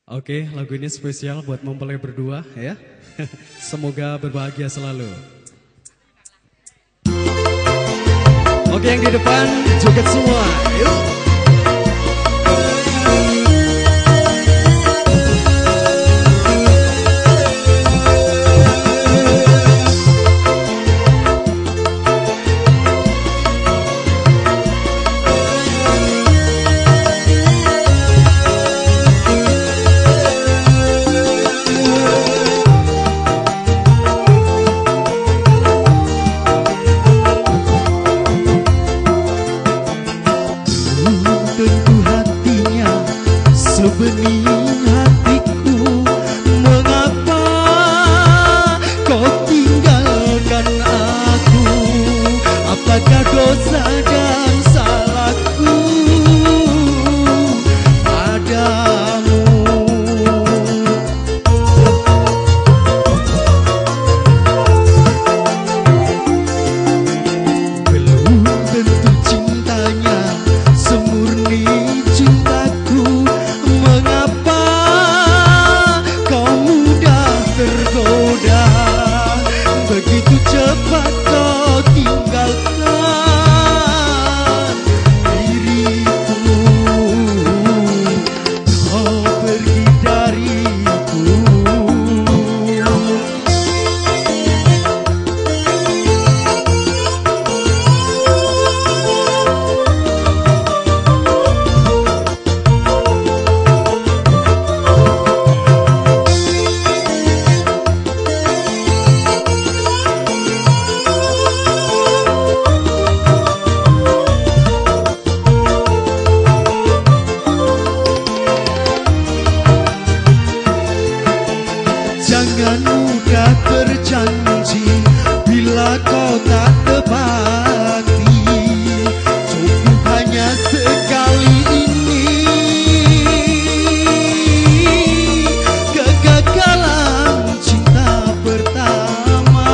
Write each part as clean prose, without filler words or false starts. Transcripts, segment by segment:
Oke, lagu ini spesial buat mempelai berdua ya. Semoga berbahagia selalu. Oke, yang di depan joget semua. Yuk. Tentu hatinya sebening hatiku, mengapa kau tinggalkan aku? Apakah dosa dan salahku padamu? Belum tentu cintanya semurni cintaku, mengapa kau mudah tergoda? Begitu cepat kau tinggalkan diriku, kau pergi dariku. Jangan mudah berjanji bila kau tak tepati. Cukup hanya sekali ini kegagalan cinta pertama.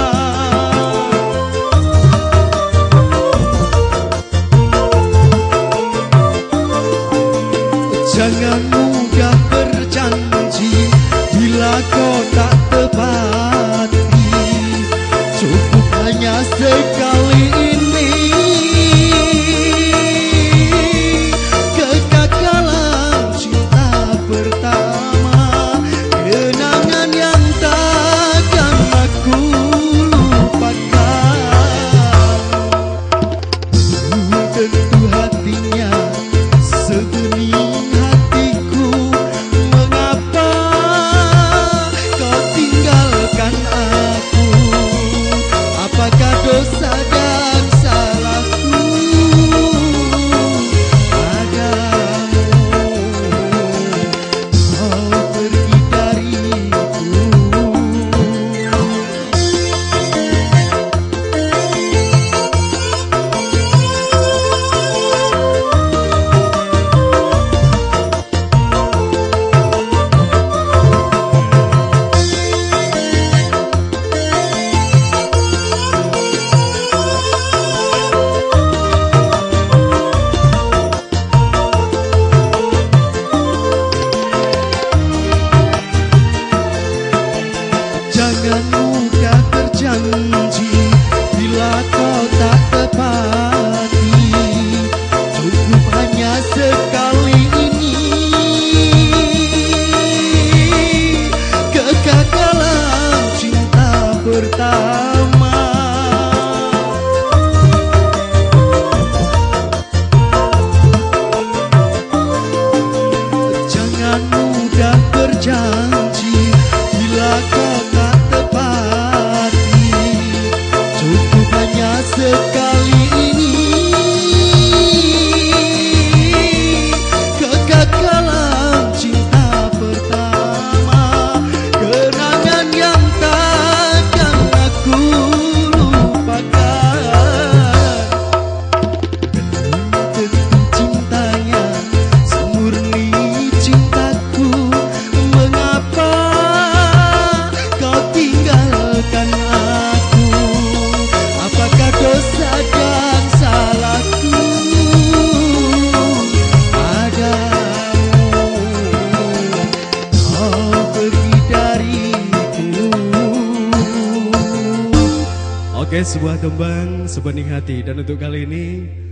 Jangan mudah berjanji bila kau tak tepati. Cukup hanya sekali ini kegagalan cinta pertama. Kenangan yang takkan aku lupakan. Tentu hatinya sebening hatiku, mengapa kau tinggalkan aku? Apakah dosa dan salahku padamu? Oke, sebuah tembang sebening hati. Dan untuk kali ini